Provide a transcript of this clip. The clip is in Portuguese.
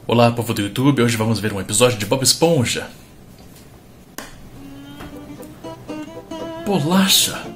Olá, povo do YouTube, hoje vamos ver um episódio de Bob Esponja. Bolacha!